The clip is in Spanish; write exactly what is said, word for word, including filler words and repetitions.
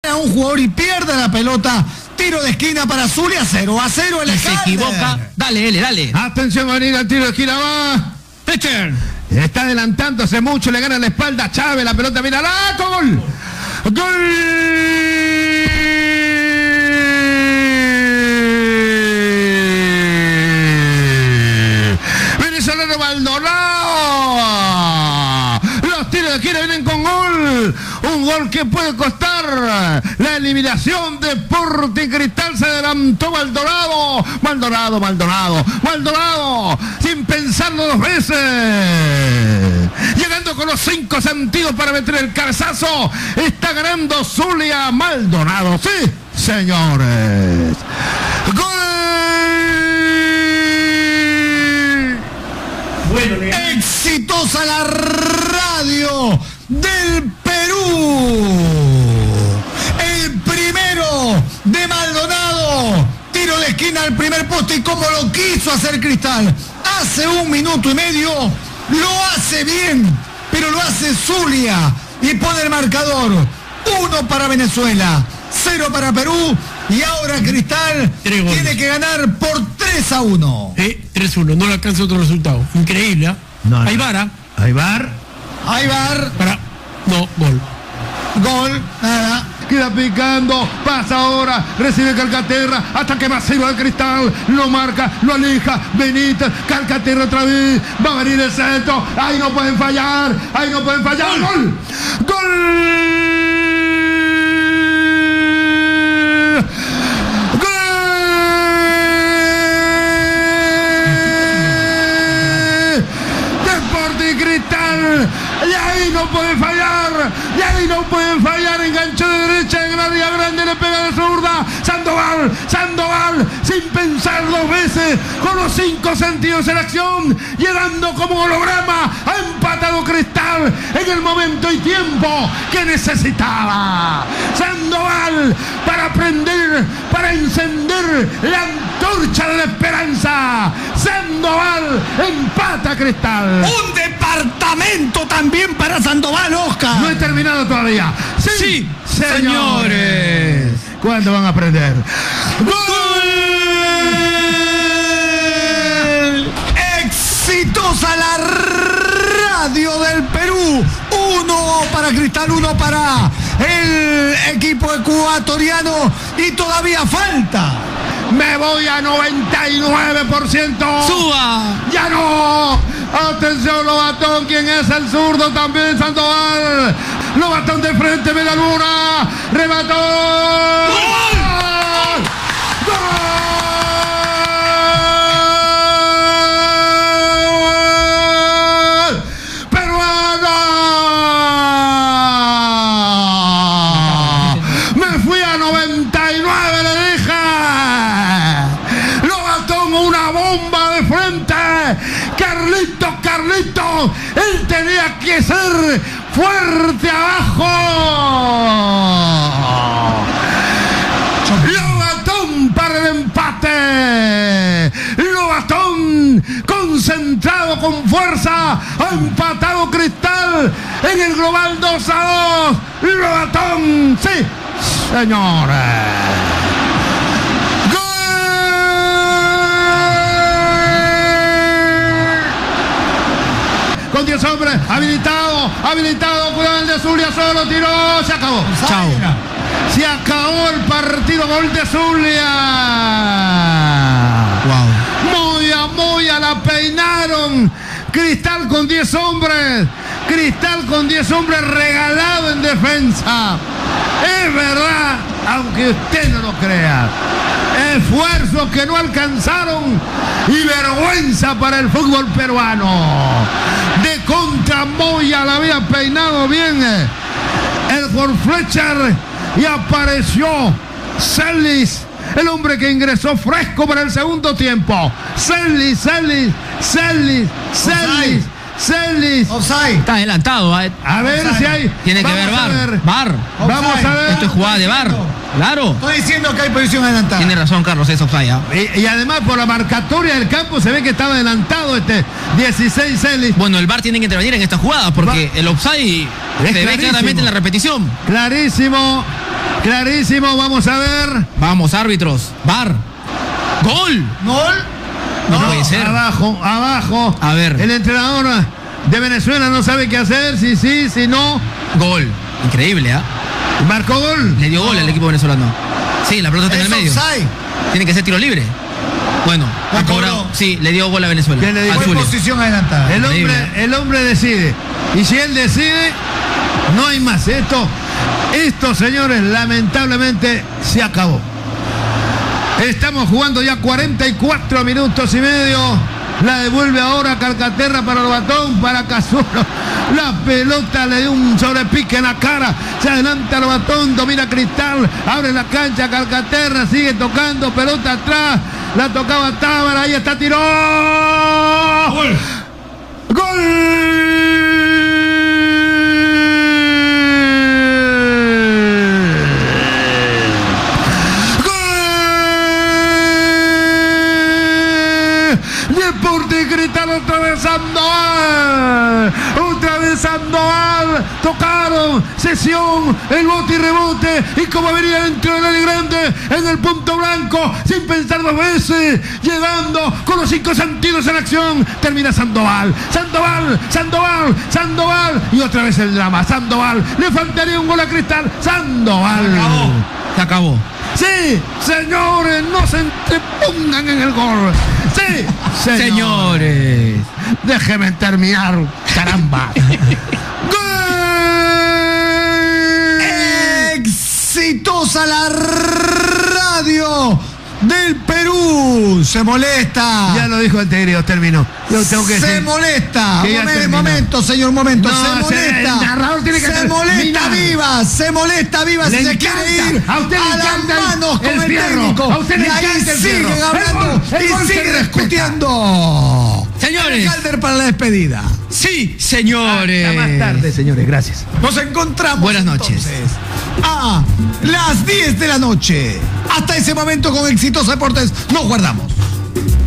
a un jugador y pierde la pelota. Tiro de esquina para Zulia, cero a cero el y se equivoca. Dale, L, dale. Atención, venir al tiro de esquina, va. Fletcher. Está adelantándose mucho, le gana la espalda a Chávez, la pelota, mira, ¡la! ¡Gol! ¡Gol! Venezolano Maldonado. Los tiros de esquina vienen con gol. Un gol que puede costar la eliminación de Sporting Cristal. Se adelantó Maldonado. Maldonado, Maldonado, Maldonado. Sin pensarlo dos veces. Llegando con los cinco sentidos para meter el cabezazo. Está ganando Zulia. Maldonado. Sí, señores. ¡Gol! Bueno, exitosa la radio del Perú. El primero de Maldonado. Tiro de esquina al primer poste y como lo quiso hacer Cristal hace un minuto y medio, lo hace bien, pero lo hace Zulia y pone el marcador. Uno para Venezuela, cero para Perú y ahora Cristal tiene que ganar por tres a uno. Eh, tres a uno, no le alcanza otro resultado. Increíble, ¿eh? No, no. Aybar. Aybar. Aybar. Para. No, gol. Gol, nada. Queda picando, pasa ahora, recibe Calcaterra, ataque masivo de Cristal, lo marca, lo aleja, Benítez, Calcaterra otra vez, va a venir el centro, ahí no pueden fallar, ahí no pueden fallar, gol, gol, gol, Sporting Cristal. Y ahí no pueden fallar, y ahí no pueden fallar, enganchó de derecha en el área grande, le pega de zurda, Sandoval, Sandoval, sin pensar dos veces, con los cinco sentidos en acción, llegando como holograma, ha empatado Cristal en el momento y tiempo que necesitaba. Sandoval para prender, para encender la antorcha de la esperanza. Sandoval empata Cristal. Un departamento también para Sandoval, Oscar. No he terminado todavía. Sí, sí señores. señores. ¿Cuándo van a aprender? ¡Gol! Exitosa la radio del Perú. Uno para Cristal, uno para el equipo ecuatoriano y todavía falta. Me voy a noventa y nueve por ciento. ¡Suba! ¡Ya no! Atención, Lobatón, quien es el zurdo también, Sandoval. Lobatón de frente, media luna. Remató. ¡Gol! ¡Gol! ¡Peruano! Me fui a noventa y nueve, le dije. Lobatón, una bomba de frente. Carlitos, Carlitos, él tenía que ser fuerte abajo. Lobatón para el empate. Lobatón concentrado con fuerza. Ha empatado Cristal en el global dos a dos. Lobatón, sí, señores. Con diez hombres, habilitado, habilitado, cuidado el de Zulia, solo tiró, se acabó. Chao. Se acabó el partido, gol de Zulia. Wow. Moya, Moya, la peinaron. Cristal con diez hombres, Cristal con diez hombres regalado en defensa. Es verdad, aunque usted no lo crea. Esfuerzos que no alcanzaron y vergüenza para el fútbol peruano. De contra, Moya la había peinado bien el Jorge Fletcher y apareció Celis, el hombre que ingresó fresco para el segundo tiempo. Celis, Celis, Celis, Celis, Celis. Offside. Está adelantado. ¿eh? A ver Offside. si hay. Tiene que Vamos ver a VAR. ver. VAR. Vamos a ver. Esto es jugada de VAR. Claro. Estoy diciendo que hay posición adelantada. Tiene razón, Carlos, es offside. ¿eh? Y, y además por la marcatoria del campo se ve que estaba adelantado este dieciséis Celis. Bueno, el VAR tiene que intervenir en esta jugada porque Va. el offside Es se ve clarísimo. claramente en la repetición. Clarísimo. Clarísimo, vamos a ver. Vamos, árbitros. Bar. Gol. ¿Gol? No, no puede ser. Abajo, abajo. A ver. El entrenador de Venezuela no sabe qué hacer, si sí, si no. Gol. Increíble, ¿ah? ¿eh? Marcó gol. Le dio gol al equipo venezolano. Sí, la pelota está en el medio. Offside. Tiene que ser tiro libre. Bueno, La ha cobrado. cobró. Sí, le dio gol a Venezuela. ¿Quién le dio? Al Fue Zulia. posición adelantada. El hombre, Increíble. el hombre decide. Y si él decide, no hay más. Esto, esto, señores, lamentablemente se acabó. Estamos jugando ya cuarenta y cuatro minutos y medio. La devuelve ahora Calcaterra para Lobatón, para Casulo. La pelota le dio un sobrepique en la cara. Se adelanta Lobatón, domina Cristal. Abre la cancha Calcaterra, sigue tocando. Pelota atrás. La tocaba Tábara. Ahí está, tiró. ¡Gol! ¡Gol! Deporte Cristal otra vez Sandoval, otra vez Sandoval, tocaron, sesión, el bote y rebote, y como venía dentro del área grande, en el punto blanco, sin pensar dos veces, llegando con los cinco sentidos en acción, termina Sandoval, Sandoval, Sandoval, Sandoval, y otra vez el drama, Sandoval, le faltaría un gol a Cristal, Sandoval. Se acabó. Se acabó. Sí, señores, no se entrepongan en el gol. Sí, señores. Señores. Déjenme terminar, caramba. ¡Gol! Exitosa la radio del Perú. Se molesta. Ya lo dijo el Tigre, terminó. Lo tengo que se decir. molesta. Que ya Momen- terminó. momento, señor, momento. No, se se- molesta. el narrador tiene que se molesta terminar. viva. Se molesta viva Le si se encanta. quiere ir A usted le a las encanta el- manos con el el, fierro. técnico. A usted le y ahí encanta el siguen fierro. hablando El gol, el y gol se siguen respeta. discutiendo. Señores. Calder para la despedida. Sí, señores. Hasta más tarde, señores, gracias. Nos encontramos. Buenas noches. entonces, a las diez de la noche. Hasta ese momento con Exitosa Deportes nos guardamos.